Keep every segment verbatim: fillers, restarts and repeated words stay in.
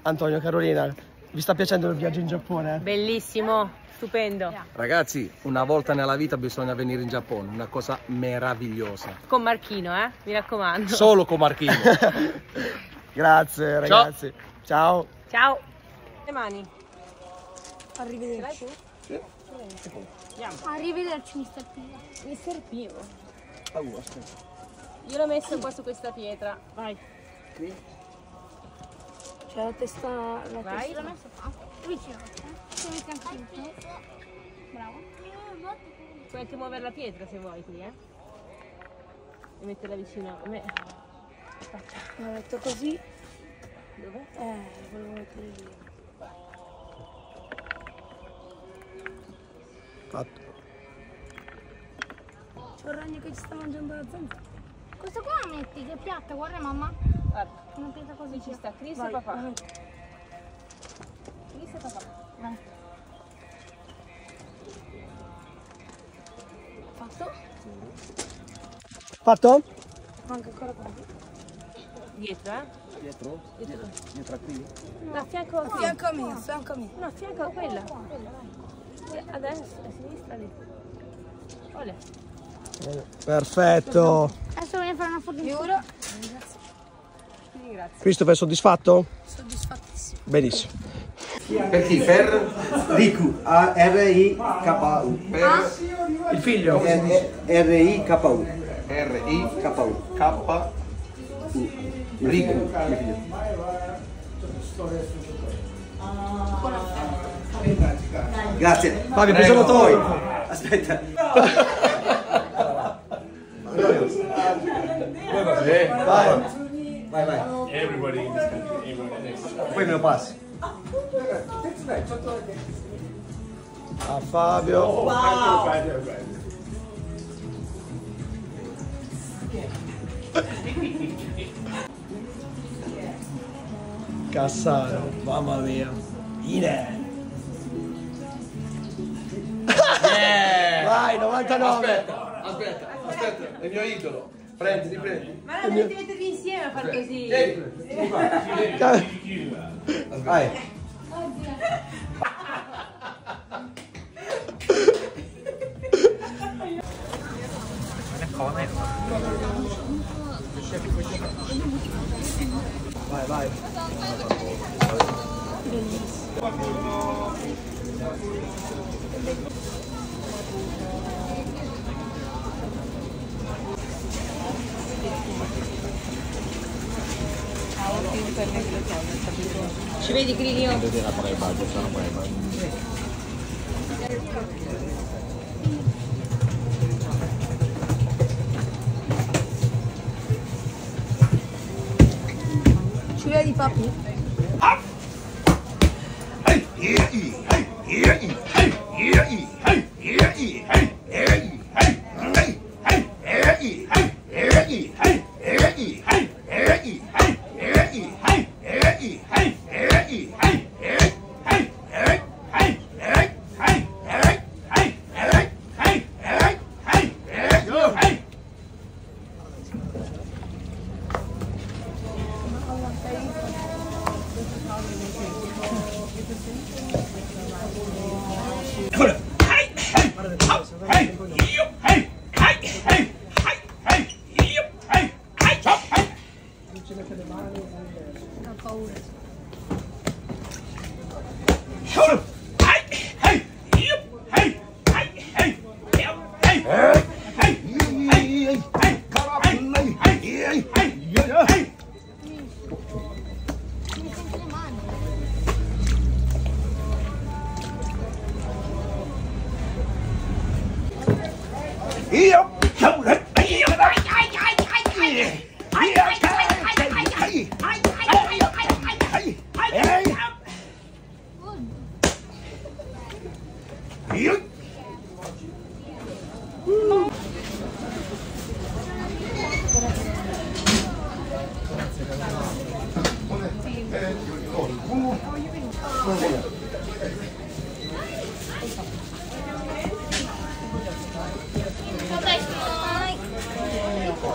Antonio, Carolina, vi sta piacendo il viaggio in Giappone? Bellissimo, stupendo. Ragazzi, una volta nella vita bisogna venire in Giappone, una cosa meravigliosa. Con Marchino, eh? Mi raccomando. Solo con Marchino. Grazie ragazzi. Ciao. Ciao. Le mani. Arrivederci. Sì. Arrivederci, mister Pio. mister Pio. Oh, aspetta. Io l'ho messo qua su questa pietra. Vai. Qui? C'è la testa. La Vai. testa. L'ho messa qua. Vicino. Ci metti anche qui. Bravo. Puoi anche muovere la pietra se vuoi qui, eh. E metterla vicino a me. L'ho metto così. Dove? Eh, volevo mettere lì. Fatto. C'è un ragno che ci sta mangiando la zanzara. Questo qua la metti, che è piatta, guarda mamma. Guarda. Una pietra così Ci sta Chris Vai, e papà. vai. Chris e papà. Vai. Fatto? Fatto? Manca ancora qua. Dietro, eh? Dietro? Dietro, dietro a qui? No, a fianco a A qui. fianco a me, a fianco a me. No, a fianco a quella. Adesso, a sinistra lì. Olè. Perfetto. Adesso voglio fare una foto. Giuro. Grazie. Christopher, soddisfatto? Soddisfattissimo. Benissimo. Per chi? Per? Riku, A R I K U. Per Il figlio? R I K U. R I K U. K Riku. Grazie. Fabio, preso motore. Aspetta. Vai. Vai, vai. Everybody in this country, everybody next. Poi me lo passi. A Fabio. Cassano, mamma mia. Ine. Yeah. Vai, novantanove. Aspetta, aspetta, aspetta, è il mio idolo. Prendi, riprendi. Ma non dovete mettervi insieme a far così. Vieni, vieni qua. Vai. Vai, vai. Ci vedi Grilio? Ci vedi papi?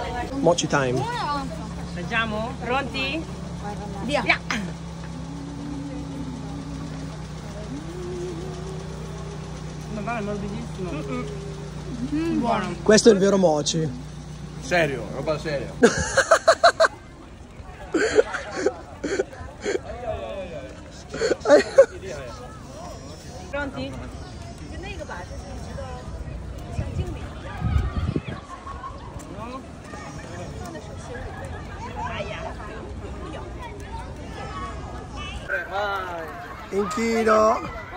Mochi time. Mangiamo? Pronti? Via. Via. papà, è morbidissimo. Mm, buono. Questo è il vero mochi. Serio, roba seria. Pronti? Inchino.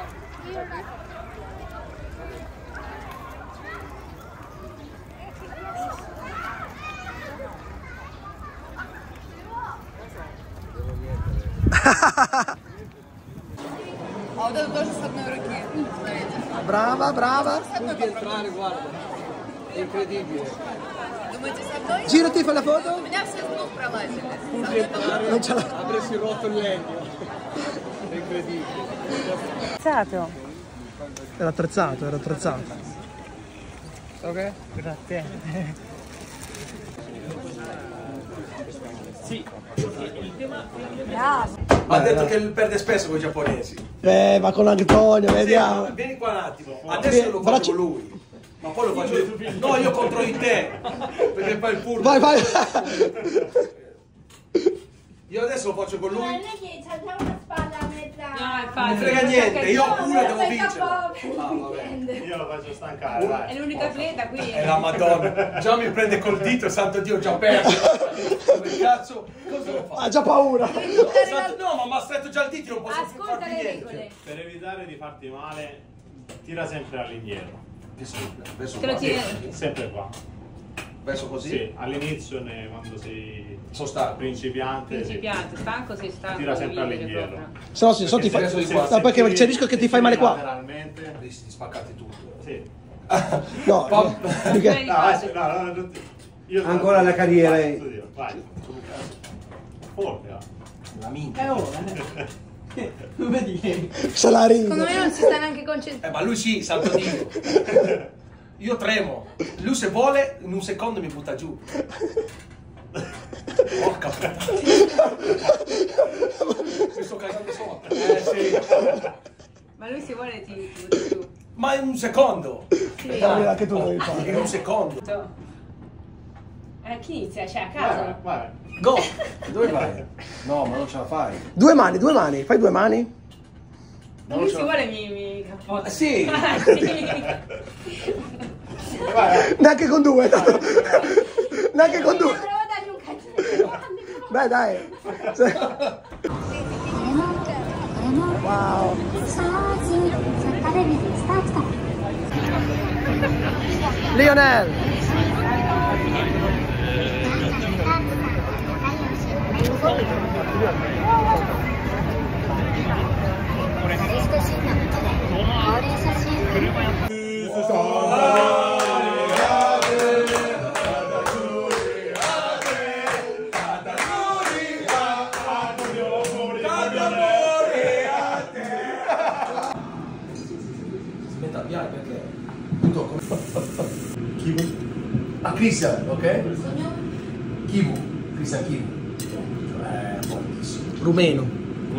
А вот это тоже с одной руки. Brava, brava. Puoi entrare, guarda. È incredibile. Думаете, с одной? Girati, fai la foto. У меня все с двух пролазили. Puoi entrare. Non ce l'ha. Avresti rotto il legno. È incredibile. Attrezzato. Era attrezzato, era attrezzato. Ok? Grazie. Ha detto che perde spesso con i giapponesi. Eh, va con Antonio, vediamo. Vieni qua un attimo. Adesso lo faccio Braccio- con lui. Ma poi lo faccio io. No, io contro di te. Perché poi il furbo. Vai, vai. Io adesso lo faccio con lui. Non è che c'è una spada a metà. No, infatti. Non frega niente, io pure devo Sei vincere. capo- Ah, vabbè. Io lo faccio stancare, vai. È l'unica atleta qui. È la Madonna. Già mi prende col dito, santo Dio, ho già perso. Come cazzo? Cosa devo fare? Ha già paura. Santo- No, ma mi ha stretto già il dito, non posso più Ascolta farti le niente. regole. Per evitare di farti male, tira sempre all'indietro. Verso Te lo qua. tiri. Sempre qua. Verso così? Sì, all'inizio ne- quando sei Sono stanco. principiante, sì. Principiante, stanco sei stanco. Tira sempre devi dire all'indietro. proprio. Se no, se, se no ti Perché fai. se- se- No, perché c'è il rischio che ti fai male qua. Lateralmente, Rischi di spaccarti tutto. sì. No, Pom- perché- No, vai, no, no, no, io Ancora la carriera Vai, è- studio, vai. Forte, va. La minchia. se la ride. Secondo me non si sta neanche concentrando. Eh, ma lui sì, santo Dio. Io tremo. Lui se vuole, in un secondo mi butta giù. Porca puttana. Mi sto cagando sotto. Eh sì. Ma lui se vuole ti ti butta giù. Ma in un secondo. Sì. Dai, anche tu devi fare. In un secondo. Eh, chi inizia? Cioè, a Vai, casa? vai, vai. Go! Dove vai? No, ma non ce la fai. Due mani, due mani. Fai due mani. Non Lui ce se la- vuole mi, mi cappotta. Ah, sì. Ah, sì. Vai, vai. Neanche con due. Neanche con due. Provo a dargli un calcio. Dai, dai. Wow. Lionel. Smetta piano perché tutto come Kivu. Ah, Christian, ok? Kivu, Christian Kivu. Eh, fortissimo. Rumeno.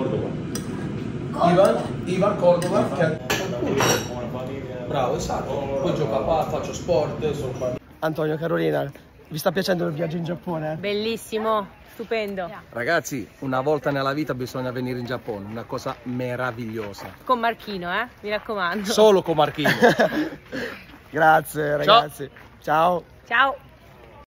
Ivan, Ivan Cordova che ha... Bravo, esatto. Poi gioca qua, faccio sport, sono qua. Antonio, Carolina, vi sta piacendo il viaggio in Giappone? Bellissimo, stupendo. Ragazzi, una volta nella vita bisogna venire in Giappone, una cosa meravigliosa. Con Marchino, eh? Mi raccomando. Solo con Marchino. Grazie ragazzi. Ciao. Ciao.